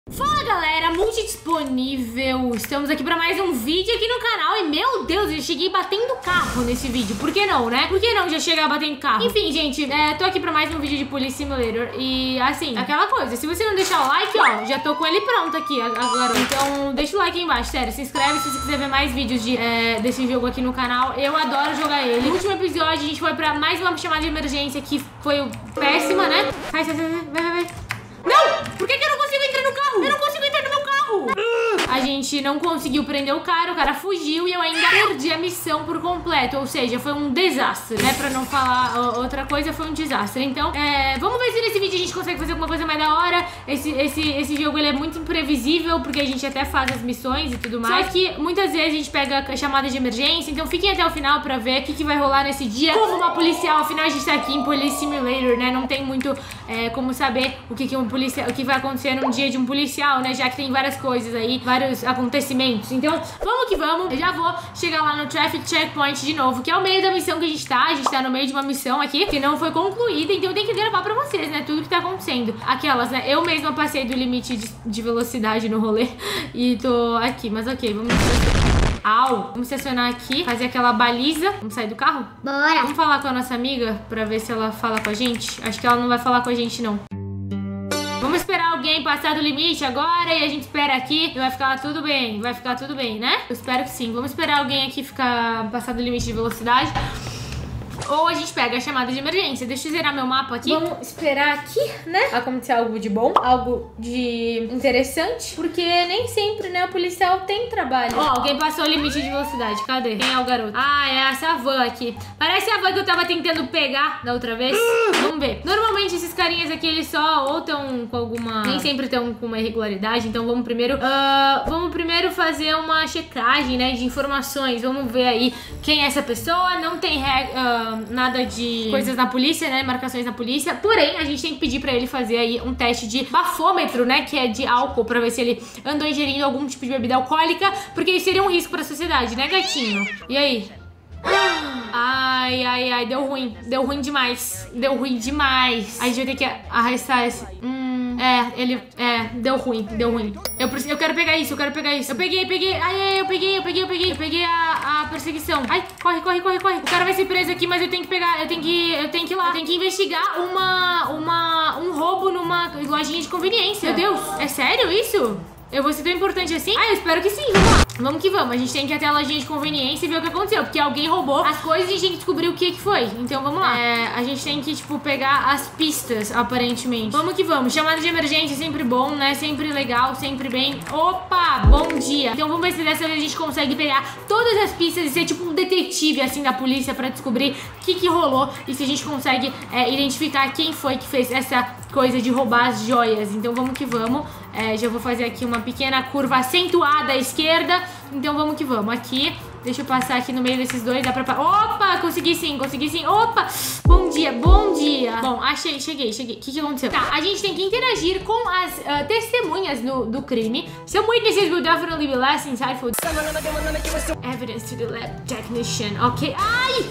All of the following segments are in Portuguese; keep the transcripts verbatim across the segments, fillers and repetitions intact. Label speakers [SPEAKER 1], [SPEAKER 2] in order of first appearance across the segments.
[SPEAKER 1] Fala galera, multidisponível, estamos aqui pra mais um vídeo aqui no canal. E meu Deus, eu cheguei batendo carro nesse vídeo. Por que não, né? Por que não já chegar batendo carro? Enfim, gente, é, tô aqui pra mais um vídeo de Police Simulator. E assim, aquela coisa, se você não deixar o like, ó, já tô com ele pronto aqui agora. Então deixa o like aí embaixo, sério, se inscreve se você quiser ver mais vídeos de, é, desse jogo aqui no canal. Eu adoro jogar ele. No último episódio a gente foi pra mais uma chamada de emergência que foi péssima, né? Sai, sai, sai, vai, vai, vai. Não! Por que que eu não consigo entrar no carro? Eu não consigo entrar no meu carro! A gente não conseguiu prender o cara, o cara fugiu e eu ainda perdi a missão por completo. Ou seja, foi um desastre, né? Pra não falar outra coisa, foi um desastre. Então, é, vamos ver se nesse vídeo a gente consegue fazer alguma coisa mais da hora. Esse, esse, esse jogo, ele é muito imprevisível, porque a gente até faz as missões e tudo mais. Só que muitas vezes a gente pega chamadas de emergência. Então fiquem até o final pra ver o que, que vai rolar nesse dia. Como uma policial, afinal a gente tá aqui em Police Simulator, né? Não tem muito é, como saber o que, que um policial, o que vai acontecer num dia de um policial, né? Já que tem várias coisas aí, vários acontecimentos. Então, vamos que vamos. Eu já vou chegar lá no Traffic Checkpoint de novo, que é o meio da missão que a gente tá. A gente tá no meio de uma missão aqui que não foi concluída, então eu tenho que gravar pra vocês, né? Tudo que tá acontecendo. Aquelas, né? Eu mesma passei do limite de, de velocidade no rolê e tô aqui, mas ok, vamos... Au! Vamos estacionar aqui, fazer aquela baliza. Vamos sair do carro?
[SPEAKER 2] Bora!
[SPEAKER 1] Vamos falar com a nossa amiga pra ver se ela fala com a gente. Acho que ela não vai falar com a gente, não. Vamos esperar alguém passar do limite agora e a gente espera aqui e vai ficar tudo bem. Vai ficar tudo bem, né? Eu espero que sim. Vamos esperar alguém aqui ficar passar do limite de velocidade. Ou a gente pega a chamada de emergência. Deixa eu zerar meu mapa aqui. Vamos esperar aqui, né? Acontecer algo de bom, algo de interessante. Porque nem sempre, né, o policial tem trabalho. Ó, alguém passou o limite de velocidade. Cadê? Quem é o garoto? Ah, é essa van aqui. Parece a van que eu tava tentando pegar da outra vez. Vamos ver. Normalmente esses carinhas aqui, eles só ou estão com alguma... Nem sempre estão com uma irregularidade. Então vamos primeiro... Uh, vamos primeiro fazer uma checagem, né, de informações. Vamos ver aí quem é essa pessoa. Não tem regra... Uh, nada de coisas na polícia, né? Marcações na polícia. Porém, a gente tem que pedir pra ele fazer aí um teste de bafômetro, né? Que é de álcool, pra ver se ele andou ingerindo algum tipo de bebida alcoólica, porque isso seria um risco pra sociedade, né, gatinho? E aí? Ai, ai, ai, deu ruim. Deu ruim demais. Deu ruim demais. A gente vai ter que arrastar esse... Hum... É, ele... É, deu ruim, deu ruim. Eu, preciso, eu quero pegar isso, eu quero pegar isso. Eu peguei, peguei. Ai, ai, eu peguei, eu peguei, eu peguei. Eu peguei a, a perseguição. Ai, corre, corre, corre, corre. O cara vai ser preso aqui, mas eu tenho que pegar... Eu tenho que... Eu tenho que ir lá. Eu tenho que investigar uma... Uma... Um roubo numa lojinha de conveniência. Meu Deus, é sério isso? Eu vou ser tão importante assim? Ah, eu espero que sim, vamos lá. Vamos que vamos, a gente tem que ir até a lojinha de conveniência e ver o que aconteceu. Porque alguém roubou as coisas e a gente tem que descobrir o que que foi. Então vamos lá. É, a gente tem que, tipo, pegar as pistas, aparentemente. Vamos que vamos. Chamada de emergência é sempre bom, né? Sempre legal, sempre bem. Opa, bom dia. Então vamos ver se dessa vez a gente consegue pegar todas as pistas e ser tipo um detetive, assim, da polícia pra descobrir o que que rolou. E se a gente consegue é, identificar quem foi que fez essa coisa de roubar as joias. Então vamos que vamos. É, já vou fazer aqui uma pequena curva acentuada à esquerda. Então vamos que vamos. Aqui, deixa eu passar aqui no meio desses dois. Dá pra... Opa, consegui sim, consegui sim. Opa, bom dia, bom dia. Bom, achei, cheguei, cheguei. O que que aconteceu? Tá, a gente tem que interagir com as uh, testemunhas no, do crime. Some witnesses will definitely be less insightful. Evidence to the lab technician. Ok. Ai,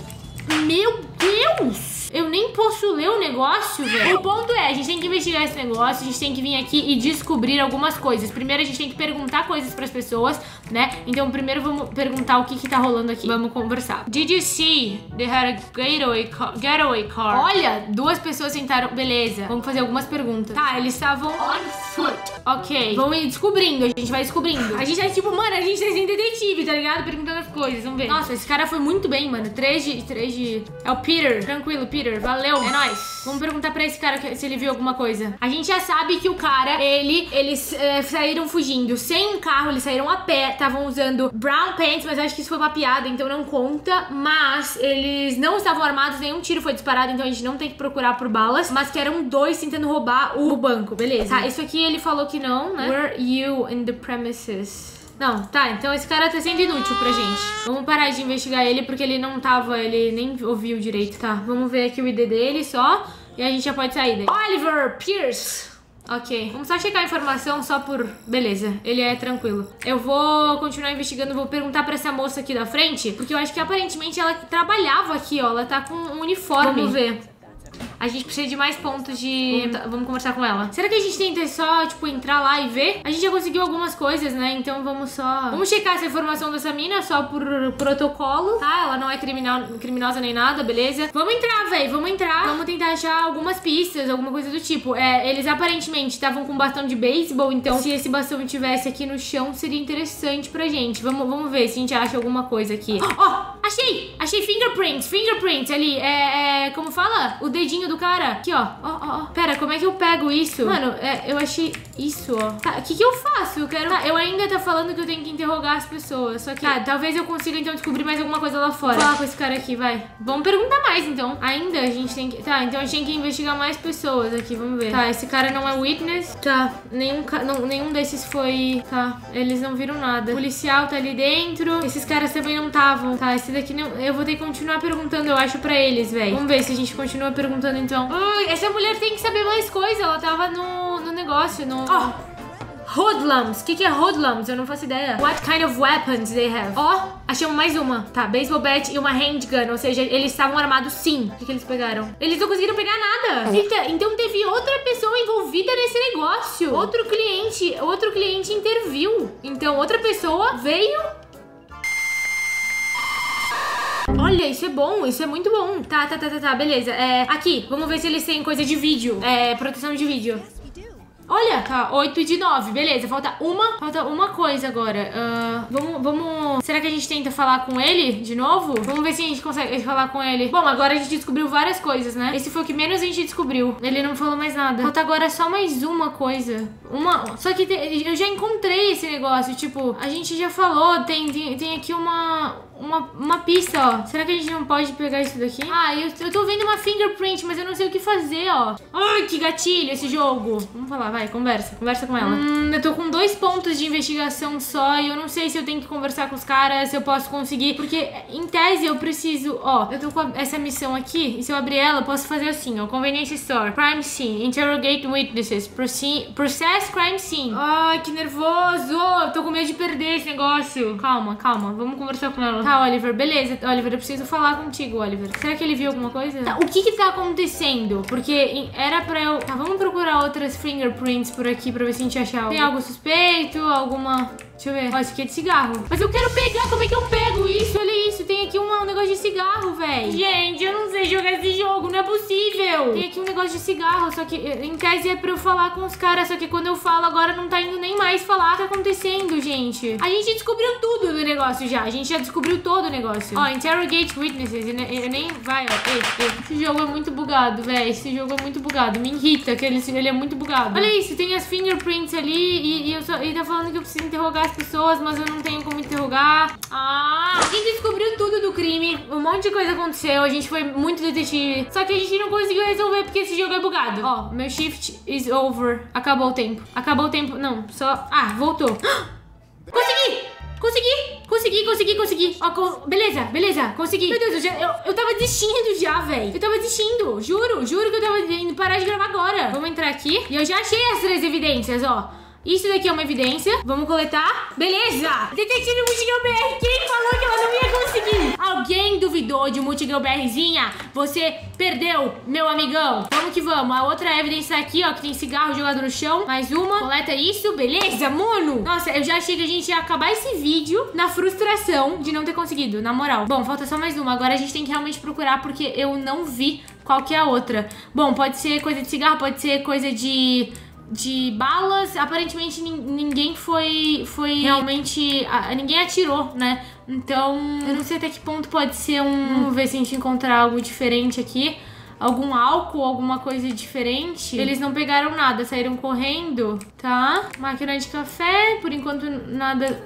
[SPEAKER 1] meu Deus! Eu nem posso ler o negócio, velho. O ponto é, a gente tem que investigar esse negócio, a gente tem que vir aqui e descobrir algumas coisas. Primeiro a gente tem que perguntar coisas pras pessoas, né? Então primeiro vamos perguntar o que que tá rolando aqui. Vamos conversar. Did you see they had a getaway car? Getaway car? Olha, duas pessoas tentaram... Beleza, vamos fazer algumas perguntas. Tá, eles estavam on foot. Ok, vamos ir descobrindo, a gente vai descobrindo. A gente é tipo, mano, a gente tá sendo detetive, tá ligado? Perguntando as coisas, vamos ver. Nossa, esse cara foi muito bem, mano. Três de... Três de... É o Peter. Tranquilo, Peter. Valeu, é nóis. Vamos perguntar pra esse cara se ele viu alguma coisa. A gente já sabe que o cara, ele, eles é, saíram fugindo sem um carro, eles saíram a pé, estavam usando brown pants, mas eu acho que isso foi uma piada, então não conta. Mas eles não estavam armados, nenhum tiro foi disparado, então a gente não tem que procurar por balas. Mas que eram dois tentando roubar o banco, beleza. Tá, isso aqui ele falou que não, né? Were you in the premises? Não, tá, então esse cara tá sendo inútil pra gente. Vamos parar de investigar ele porque ele não tava, ele nem ouviu direito, tá? Vamos ver aqui o I D dele só e a gente já pode sair daí. Oliver Pierce. Ok, vamos só checar a informação só por... Beleza, ele é tranquilo. Eu vou continuar investigando, vou perguntar pra essa moça aqui da frente, porque eu acho que aparentemente ela trabalhava aqui, ó. Ela tá com um uniforme. Vamos ver. A gente precisa de mais pontos de... Vamos, vamos conversar com ela. Será que a gente tenta só, tipo, entrar lá e ver? A gente já conseguiu algumas coisas, né? Então vamos só... Vamos checar essa informação dessa mina só por protocolo, tá? Ela não é criminal, criminosa nem nada, beleza? Vamos entrar, velho. Vamos entrar. Vamos tentar achar algumas pistas, alguma coisa do tipo. É, eles aparentemente estavam com bastão de beisebol, então se esse bastão tivesse aqui no chão, seria interessante pra gente. Vamos, vamos ver se a gente acha alguma coisa aqui. Ó, oh, achei! Achei fingerprints, fingerprints ali. É, é, como fala? O dedinho do cara. Aqui, ó. Ó, ó, ó. Pera, como é que eu pego isso? Mano, é, eu achei isso, ó. Tá, o que que eu faço? Eu quero... Tá, eu ainda tá falando que eu tenho que interrogar as pessoas. Só que, tá, talvez eu consiga, então, descobrir mais alguma coisa lá fora. Vou falar com esse cara aqui, vai. Vamos perguntar mais, então. Ainda a gente tem que... Tá, então a gente tem que investigar mais pessoas aqui, vamos ver. Tá, esse cara não é witness. Tá, nenhum, ca... não, nenhum desses foi... Tá, eles não viram nada. O policial tá ali dentro. Esses caras também não estavam. Tá, esse daqui não... Eu vou ter que continuar perguntando, eu acho, pra eles, velho. Vamos ver se a gente continua perguntando, então. Ai, essa mulher tem que saber mais coisa. Ela tava no, no negócio, no... Ó! Oh. Hoodlums. O que, que é hoodlums? Eu não faço ideia. What kind of weapons they have? Ó, oh, achamos mais uma. Tá, baseball bat e uma handgun. Ou seja, eles estavam armados sim. O que, que eles pegaram? Eles não conseguiram pegar nada. Eita, então teve outra pessoa envolvida nesse negócio. Outro cliente, outro cliente interviu. Então outra pessoa veio... Olha, isso é bom, isso é muito bom. Tá, tá, tá, tá, tá, beleza. É, aqui, vamos ver se eles têm coisa de vídeo. É, proteção de vídeo. Olha, tá, oito de nove, beleza, falta uma, falta uma coisa agora. uh, Vamos, vamos, será que a gente tenta falar com ele de novo? Vamos ver se a gente consegue falar com ele. Bom, agora a gente descobriu várias coisas, né? Esse foi o que menos a gente descobriu. Ele não falou mais nada. Falta agora só mais uma coisa. Uma, só que te, eu já encontrei esse negócio, tipo, a gente já falou, tem, tem, tem aqui uma... Uma, uma pista, ó. Será que a gente não pode pegar isso daqui? Ah, eu, eu tô vendo uma fingerprint, mas eu não sei o que fazer, ó. Ai, que gatilho esse jogo. Vamos falar, vai, conversa. Conversa com ela. Hum, eu tô com dois pontos de investigação só e eu não sei se eu tenho que conversar com os caras, se eu posso conseguir. Porque, em tese, eu preciso... Ó, eu tô com a, essa missão aqui e se eu abrir ela, eu posso fazer assim, ó. Convenience Store, Crime Scene, Interrogate Witnesses, Process Crime Scene. Ai, que nervoso. Eu tô com medo de perder esse negócio. Calma, calma. Vamos conversar com ela. Tá, Oliver, beleza. Oliver, eu preciso falar contigo, Oliver. Será que ele viu alguma coisa? Tá, o que que tá acontecendo? Porque era pra eu... Tá, vamos procurar outras fingerprints por aqui pra ver se a gente acha algo. Tem algo suspeito? Alguma... Deixa eu ver. Ó, esse aqui é de cigarro. Mas eu quero pegar. Como é que eu pego isso? Olha isso. Tem aqui um, um negócio de cigarro, velho. Gente, eu não sei jogar esse jogo. Não é possível. Tem aqui um negócio de cigarro. Só que, em tese, é pra eu falar com os caras. Só que quando eu falo, agora não tá indo nem mais falar. O que tá acontecendo, gente? A gente descobriu tudo do negócio já. A gente já descobriu todo o negócio. Ó, Interrogate Witnesses. Eu nem... Vai, ó. Ei, ei. Esse jogo é muito bugado, velho. Esse jogo é muito bugado. Me irrita que ele, ele é muito bugado. Olha isso. Tem as fingerprints ali. E, e, eu só, e tá falando que eu preciso interrogar as pessoas, mas eu não tenho como interrogar. Ah, a gente descobriu tudo do crime. Um monte de coisa aconteceu. A gente foi muito detetive. Só que a gente não conseguiu resolver porque esse jogo é bugado. Ó, meu shift is over. Acabou o tempo. Acabou o tempo. Não, só... Ah, voltou. Consegui! Consegui! Consegui, consegui, consegui. Ó, co... Beleza, beleza. Consegui. Meu Deus, eu, já, eu, eu tava desistindo já, velho. Eu tava desistindo. Juro, juro que eu tava indo parar de gravar agora. Vamos entrar aqui. E eu já achei as três evidências, ó. Isso daqui é uma evidência. Vamos coletar. Beleza! Detetive Multigirl B R. Quem falou que ela não ia conseguir? Alguém duvidou de Multigirl BRzinha? Você perdeu, meu amigão. Vamos que vamos. A outra evidência aqui, ó, que tem cigarro jogado no chão. Mais uma. Coleta isso. Beleza, mano. Nossa, eu já achei que a gente ia acabar esse vídeo na frustração de não ter conseguido, na moral. Bom, falta só mais uma. Agora a gente tem que realmente procurar porque eu não vi qual que é a outra. Bom, pode ser coisa de cigarro, pode ser coisa de... de balas. Aparentemente ninguém foi foi realmente, a, ninguém atirou, né? Então eu não sei até que ponto pode ser um... Vamos ver se a gente encontrar algo diferente aqui. Algum álcool, alguma coisa diferente. Eles não pegaram nada, saíram correndo. Tá, máquina de café. Por enquanto nada.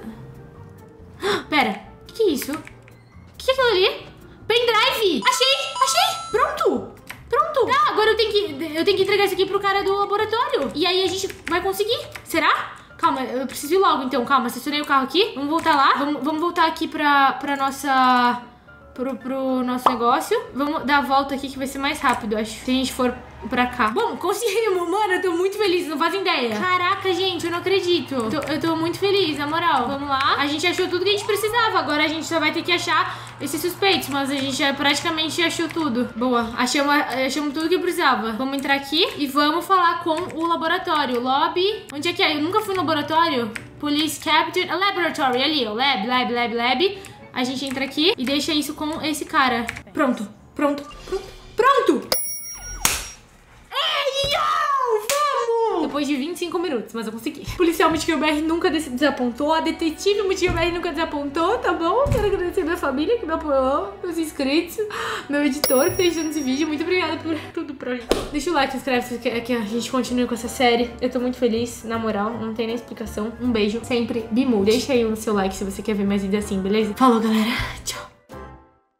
[SPEAKER 1] Pera, o que, que é isso? O que é aquilo ali? Pendrive! Achei, achei, pronto. Pronto. Tá, agora eu tenho que eu tenho que entregar isso aqui pro cara do laboratório. E aí a gente vai conseguir. Será? Calma, eu preciso ir logo então. Calma, estacionei o carro aqui. Vamos voltar lá. Vamos, vamos voltar aqui pra, pra nossa... pro, pro nosso negócio. Vamos dar a volta aqui que vai ser mais rápido, acho. Se a gente for pra cá. Bom, conseguimos, mano. Eu tô muito feliz, não fazem ideia. Caraca, gente, eu não acredito. Eu tô, eu tô muito feliz, na moral. Vamos lá. A gente achou tudo que a gente precisava. Agora a gente só vai ter que achar esses suspeitos, mas a gente já praticamente achou tudo. Boa, achamos, achamos tudo que precisava. Vamos entrar aqui e vamos falar com o laboratório. Lobby. Onde é que é? Eu nunca fui no laboratório. Police Captain. Laboratory, ali, ó. Lab, lab, lab, lab. A gente entra aqui e deixa isso com esse cara. Pronto, pronto, pronto, pronto! Depois de vinte e cinco minutos, mas eu consegui. O policial Motiquinho B R nunca desapontou. A detetive Motiquinho B R nunca desapontou, tá bom? Quero agradecer minha família que me apoiou, meus inscritos, meu editor que tá editando esse vídeo. Muito obrigada por tudo pra gente. Deixa o like, se inscreve se quer que a gente continue com essa série. Eu tô muito feliz, na moral, não tem nem explicação. Um beijo, sempre Bimude. Deixa aí o seu like se você quer ver mais vídeos assim, beleza? Falou, galera. Tchau.